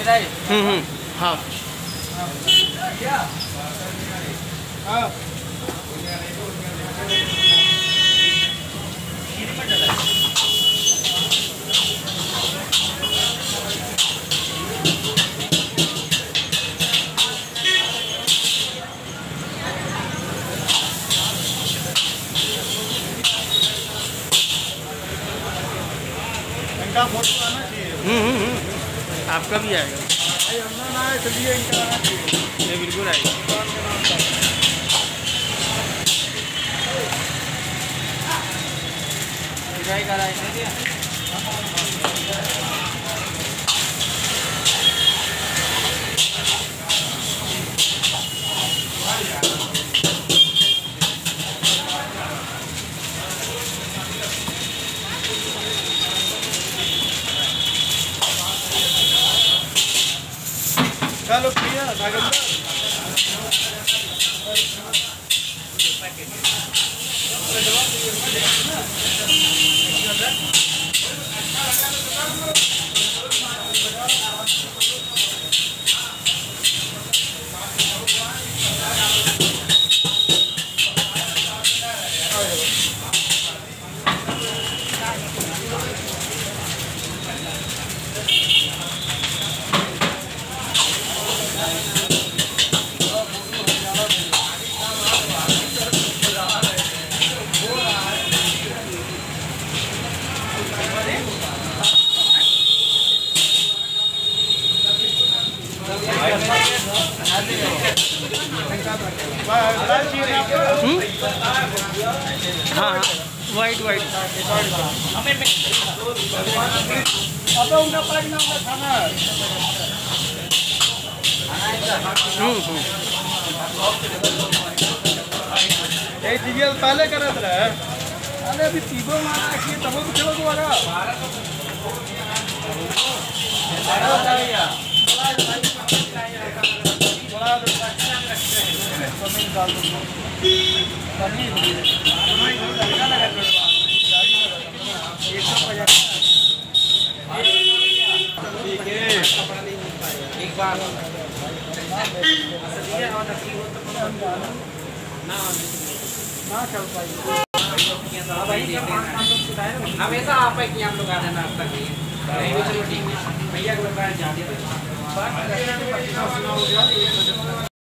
हाँ फोटो आना चाहिए। आपका भी आएगा। चलिए इनका आना चाहिए। ये बिल्कुल आएगा। चलो प्रिया नागेंद्र हाँ वाइट वाइट अब उनका पलट ना उनका खाना ये सीरियल पहले करत रहे। अरे अभी तीबो मारा कि तब भी चलो दोबारा हमेशा आप ही हम लोग आ जाना अब तक नहीं भी चलो ठीक है भैया को जाते